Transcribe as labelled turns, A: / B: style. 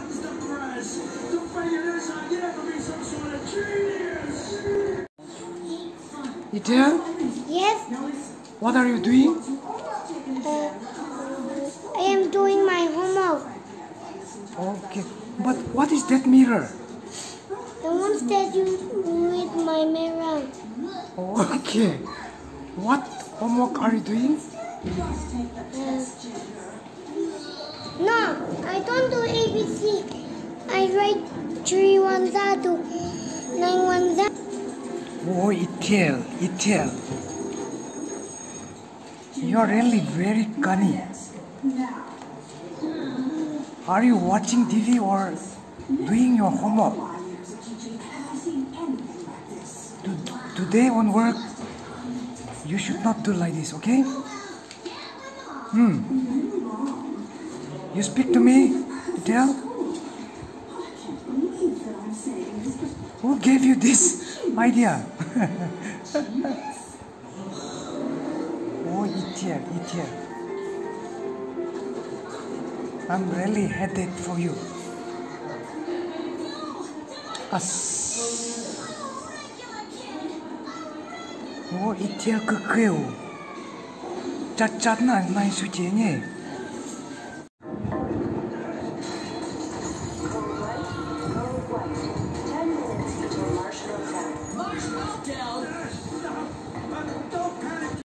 A: Ithiel?
B: Yes?
A: What are you doing?
B: I am doing my homework.
A: Okay, but what is that mirror?
B: The ones that you with my mirror.
A: Okay, what homework are you doing?
B: No, I don't do ABC. I write 3 1 to 9 1.
A: Oh, Ithiel. You are really very cunning. Are you watching TV or doing your homework? Today on work, you should not do like this, okay? You speak to me, Ithiel? Who gave you this idea? Oh, Ithiel. I'm really headed for you. Oh, Ithiel cực khiêu. Chặt nai suy chế nhỉ.